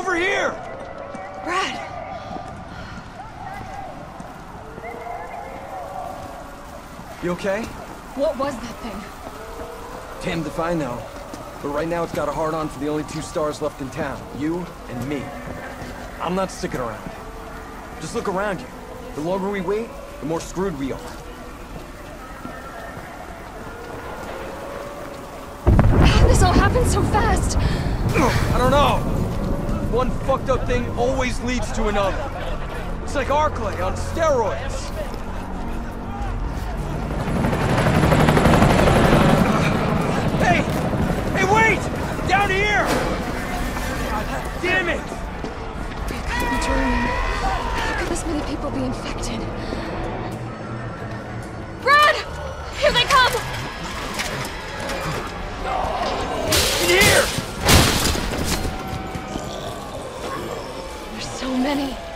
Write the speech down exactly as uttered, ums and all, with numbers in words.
Over here! Brad! You okay? What was that thing? Damned if I know. But right now it's got a hard-on for the only two stars left in town. You and me. I'm not sticking around. Just look around you. The longer we wait, the more screwed we are. How did this all happen so fast? I don't know. One fucked up thing always leads to another. It's like Arclay on steroids. Hey! Hey, wait! Down here! Damn it! It could be dreaming. How could this many people be infected? Brad! Here they come! In here! There's so many.